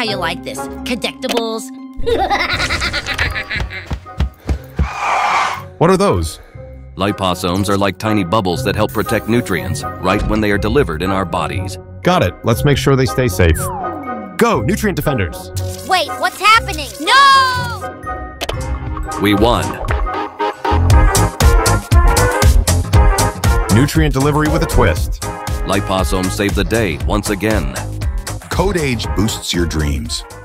you like this. Codectibles. What are those? Liposomes are like tiny bubbles that help protect nutrients right when they are delivered in our bodies. Got it. Let's make sure they stay safe. Go, nutrient defenders. Wait, what's happening? No! We won. Nutrient delivery with a twist. Liposomes save the day once again. Codeage boosts your dreams.